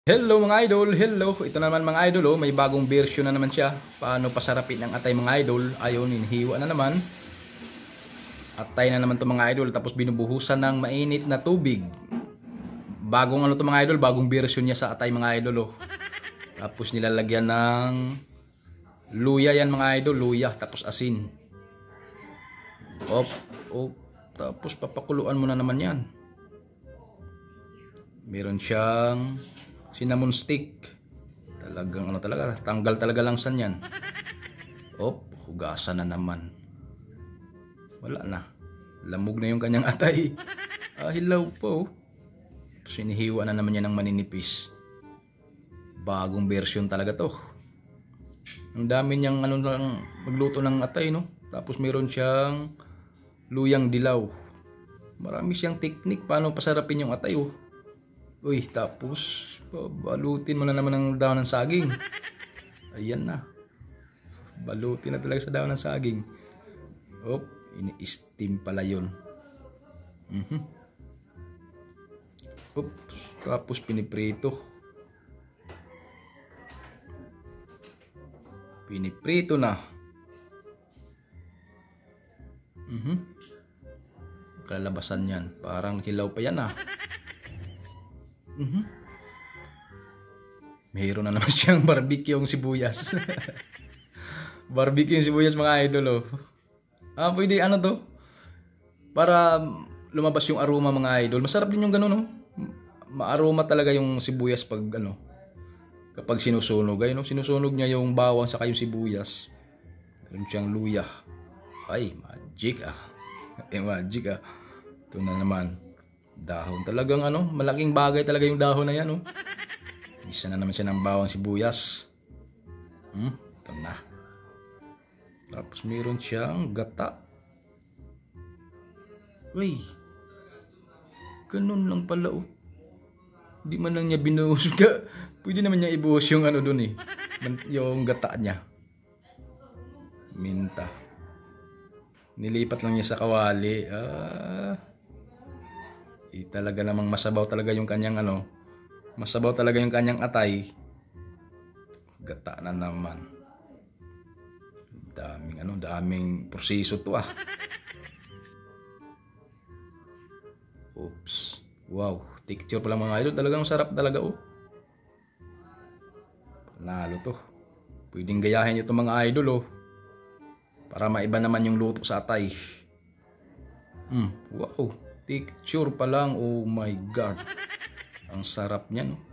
Hello mga idol, hello. Ito naman mga idol, oh, may bagong version na naman siya. Paano pasarapin ang atay mga idol? Ayun, hinihiwa na naman. Atay na naman to mga idol, tapos binubuhusan ng mainit na tubig. Bagong ano to mga idol, bagong version niya sa atay mga idol, oh. Tapos nilalagyan ng luya yan mga idol, luya, tapos asin. Op, op. Tapos papakuluan mo na naman yan. Meron siyang cinnamon stick. Talagang ano talaga, tanggal talaga lang san yan. Op, hugasan na naman. Wala na. Lamog na yung kanyang atay. Hilaw po. Sinihiwa na naman yan ng maninipis. Bagong version talaga to. Ang dami niyang ano lang magluto ng atay, no? Tapos meron siyang luyang dilaw. Marami siyang technique paano pasarapin yung atay, oh. Uy, tapos balutin mo na naman ng dahon ng saging. Ayan na. Balutin na talaga sa dahon ng saging. Op, ini-steam pala yun. Oops, tapos piniprito. Piniprito na. Kalabasan yan. Parang hilaw pa yan, ah. Mayroon na naman siyang barbecue yung sibuyas. Barbecue yung sibuyas mga idol, oh. Pwede ano to? Para lumabas yung aroma mga idol. Masarap din yung ganun, oh. Maaroma talaga yung sibuyas pag ano. Kapag sinusunog, ayun, oh, sinusunog niya yung bawang saka yung sibuyas. Meron siyang luya. Ay, magic ah. Magic ah. Ito na naman. Dahon talagang ano, malaking bagay talaga yung dahon na yan, oh. Isa na naman siya ng bawang sibuyas. Ito na. Tapos meron siyang gata. Uy. Ganun lang pala, oh. Hindi man lang niya binuhos. Pwede naman niya ibuhos yung ano dun, eh. Yung gata niya. Minta. Nilipat lang niya sa kawali. Talaga namang masabaw talaga yung kanyang ano. Masabaw talaga yung kanyang atay. Gata na naman. Daming proseso to, ah. Oops. Wow, texture pa lang mga idol. Talagang sarap talaga, oh. Panalo to. Pwedeng gayahin nyo to mga idol, oh. Para maiba naman yung luto sa atay. Wow. Texture pa lang, oh my god. Ang sarap niyan, oh.